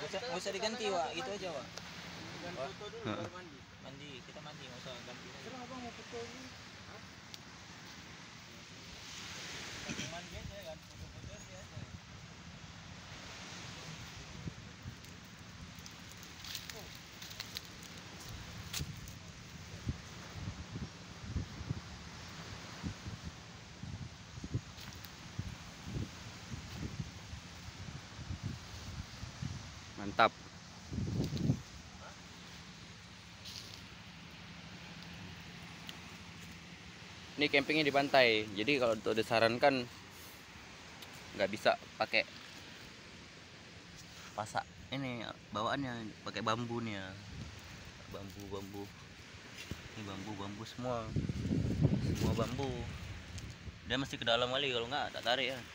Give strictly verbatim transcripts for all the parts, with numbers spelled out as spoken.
usah, nggak usah diganti Wak, gitu aja Wak. Wak, Foto dulu baru mandi. mandi, kita mandi nggak usah ganti aja. Terus abang mau foto ini? Hah? Langsung mandi aja kan, foto-foto aja. Mantap. Ini campingnya di pantai, jadi kalau untuk disarankan nggak bisa pakai pasak ini bawaannya, pakai bambu nih ya, bambu bambu ini bambu bambu semua semua bambu, dia mesti ke dalam kali, kalau nggak tak tarik ya.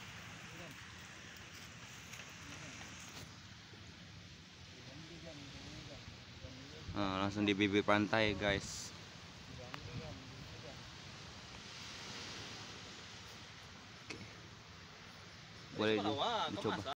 Nah, langsung di bibir pantai guys. Oke. Boleh dicoba.